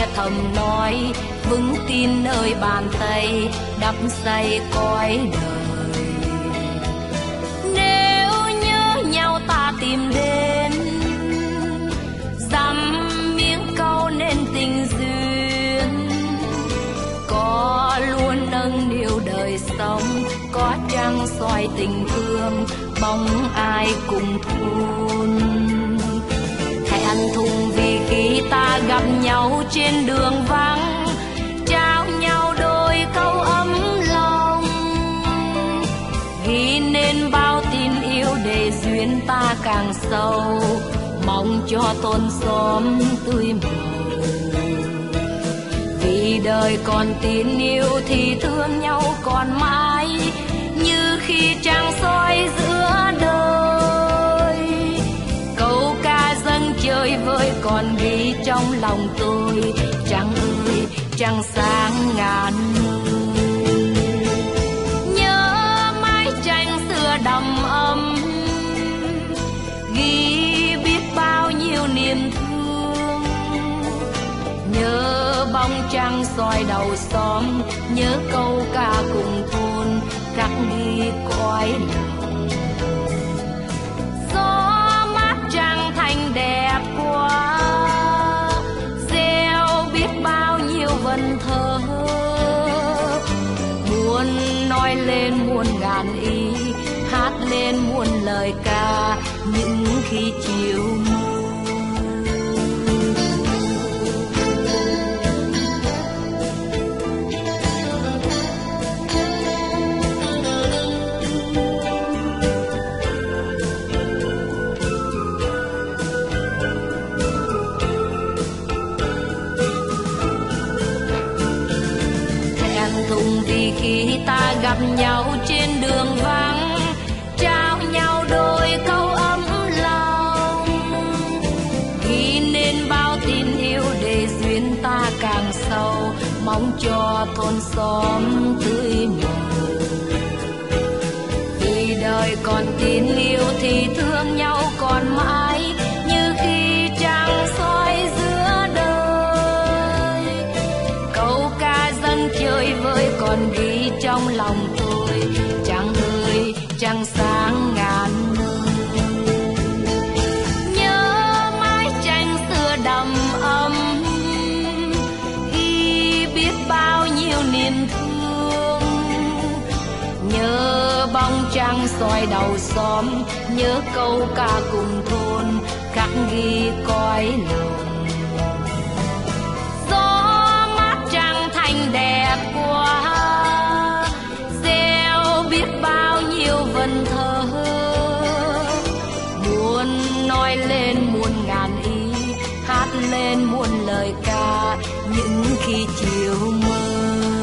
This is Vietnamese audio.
khuya thầm nói, vững tin nơi bàn tay đắp xây cõi đời. Nếu nhớ nhau ta tìm đến, dăm miếng câu nên tình duyên. Có luôn nâng niu đời sống, có trăng soi tình thương, bóng ai cùng thôn. Hẹn thùng vì khi ta gặp nhau trên đường vắng, trao nhau đôi câu ấm lòng, ghi nên bao tin yêu để duyên ta càng sâu, mong cho thôn xóm tươi màu. Vì đời còn tin yêu thì thương nhau còn mãi, như khi trăng soi giữa đời. Câu ca dâng chơi vơi còn ghi trong lòng tôi, trăng ơi trăng sáng ngàn nơi. Nhớ mái tranh xưa đầm ấm, ghi biết bao nhiêu niềm thương. Nhớ bóng trăng soi đầu xóm, nhớ câu ca cùng thôn khắc ghi cõi lòng. Gió mát trăng thanh đẹp quá, gieo biết bao nhiêu vần thơ. Muốn nói lên muôn ngàn ý, hát lên muôn lời ca những khi chiều mưa. Vì khi ta gặp nhau trên đường vắng, trao nhau đôi câu ấm lòng, ghi nên bao tin yêu để duyên ta càng sâu, mong cho thôn xóm tươi màu. Vì đời còn tin yêu thì thương nhau còn mãi, như khi trăng soi giữa đời. Câu ca dâng chơi vơi còn ghi trong lòng tôi, trăng ơi trăng sáng ngàn nơi. Nhớ mái tranh xưa đầm ấm, ghi biết bao nhiêu niềm thương. Nhớ bóng trăng soi đầu xóm, nhớ câu ca cùng thôn khắc ghi cõi lòng. Gió mát trăng thanh đẹp quá, gieo biết bao nhiêu vần thơ. Muốn nói lên muôn ngàn ý, hát lên muôn lời ca những khi chiều mơ.